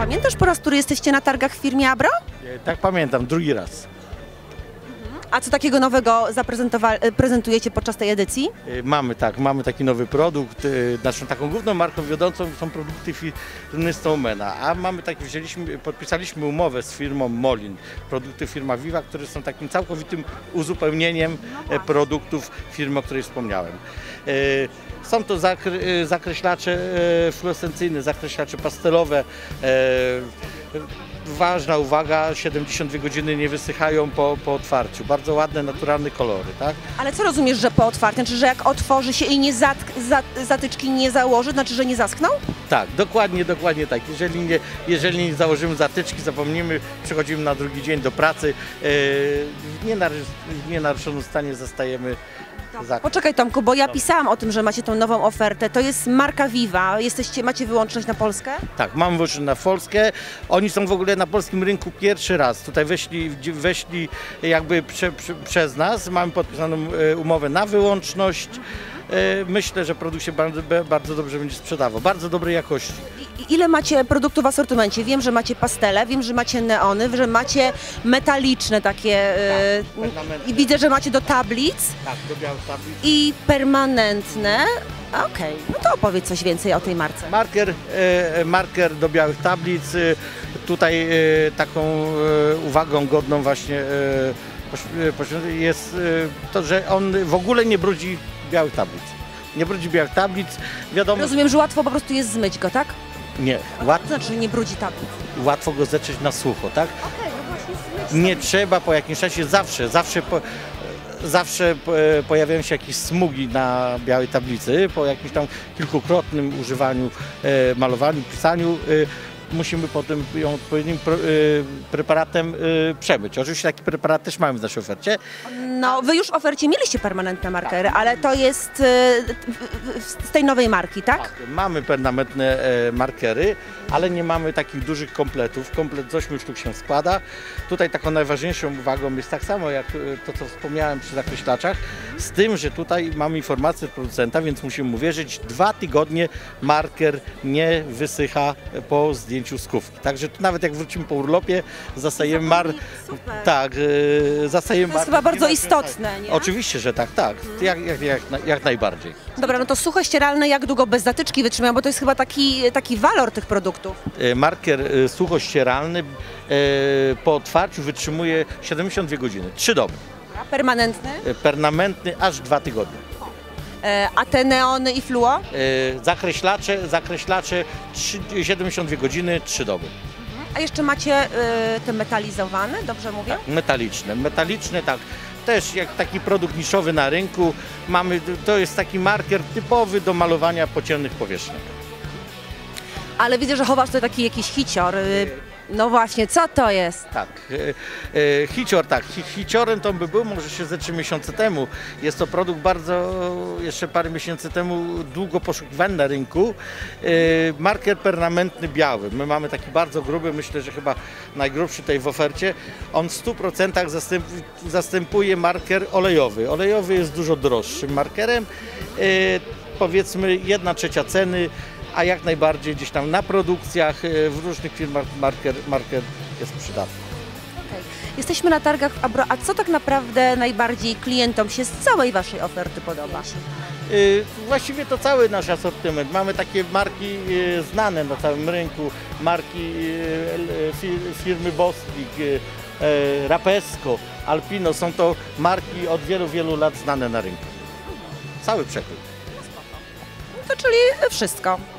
Pamiętasz po raz, który jesteście na targach w firmie Abro? Tak pamiętam, drugi raz. A co takiego nowego prezentujecie podczas tej edycji? Mamy taki nowy produkt. Naszą taką główną marką wiodącą są produkty firmy Stonemana, a podpisaliśmy umowę z firmą Molin, produkty firma Viva, które są takim całkowitym uzupełnieniem produktów firmy, o której wspomniałem. Są to zakreślacze fluorescencyjne, zakreślacze pastelowe. Ważna uwaga, 72 godziny nie wysychają po otwarciu. Bardzo ładne, naturalne kolory, tak? Ale co rozumiesz, że po otwarciu? Znaczy, że jak otworzy się i nie zatyczki nie założy, znaczy, że nie zaschną? Tak, dokładnie tak. Jeżeli nie założymy zatyczki, zapomnimy, przychodzimy na drugi dzień do pracy, w nienaruszonym stanie zostajemy. Poczekaj, Tomku, bo ja pisałam o tym, że macie tą nową ofertę. To jest marka Viva. Macie wyłączność na Polskę? Tak, mamy wyłączność na Polskę. Oni są w ogóle na polskim rynku pierwszy raz. Tutaj weszli jakby przez nas. Mamy podpisaną umowę na wyłączność. Myślę, że produkt się bardzo dobrze będzie sprzedawał. Bardzo dobrej jakości. Ile macie produktów w asortymencie? Wiem, że macie pastele, wiem, że macie neony, że macie metaliczne takie i widzę, że macie do tablic. Tak, do białych tablic. I permanentne. Okej, no to opowiedz coś więcej o tej marce. Marker do białych tablic. Tutaj taką uwagą godną właśnie jest to, że on w ogóle nie brudzi białych tablic. Nie brudzi białych tablic. Wiadomo. Rozumiem, że łatwo po prostu jest zmyć go, tak? Nie. To znaczy nie brudzi tablic. Łatwo go zetrzeć na sucho, tak? Okej, no właśnie zmyć. Nie trzeba po jakimś czasie, zawsze pojawiają się jakieś smugi na białej tablicy, po jakimś tam kilkukrotnym używaniu, malowaniu, pisaniu. Musimy potem ją odpowiednim preparatem przemyć. Oczywiście taki preparat też mamy w naszej ofercie. No, wy już w ofercie mieliście permanentne markery, ale to jest z tej nowej marki, tak? Tak, mamy permanentne markery, ale nie mamy takich dużych kompletów. Komplet z 8 sztuk się składa. Tutaj taką najważniejszą uwagą jest tak samo jak to, co wspomniałem przy zakreślaczach, z tym, że tutaj mamy informację producenta, więc musimy mu wierzyć, 2 tygodnie marker nie wysycha po zdjęciu skówki. Także tu nawet jak wrócimy po urlopie, zastajemy zastajemy. To jest chyba bardzo istotne, nie? Oczywiście, że tak. Jak najbardziej. Dobra, no to suche ścieralne jak długo bez zatyczki wytrzymają, bo to jest chyba taki walor tych produktów. Marker suchościeralny po otwarciu wytrzymuje 72 godziny, 3 doby. A permanentny? Permanentny aż 2 tygodnie. A te neony i fluo? Zakreślacze 72 godziny, 3 doby. A jeszcze macie te metalizowane, dobrze mówię? Tak, metaliczne, tak. Też jak taki produkt niszowy na rynku. To jest taki marker typowy do malowania po ciemnych powierzchniach. Ale widzę, że chowasz tutaj taki jakiś hicior. No właśnie, co to jest? Tak, hicior, tak. Hiciorem to by był może się ze 3 miesiące temu. Jest to produkt jeszcze parę miesięcy temu długo poszukiwany na rynku. Marker permanentny biały. My mamy taki bardzo gruby, myślę, że chyba najgrubszy tutaj w ofercie. On w 100% zastępuje marker olejowy. Olejowy jest dużo droższym markerem. Powiedzmy 1/3 ceny. A jak najbardziej gdzieś tam na produkcjach, w różnych firmach marker jest przydatny. Okay. Jesteśmy na targach w Abro, a co tak naprawdę najbardziej klientom się z całej waszej oferty podoba? Właściwie to cały nasz asortyment. Mamy takie marki znane na całym rynku, marki firmy Bostik, Rapesco, Alpino. Są to marki od wielu lat znane na rynku. Cały przekrój. To czyli wszystko.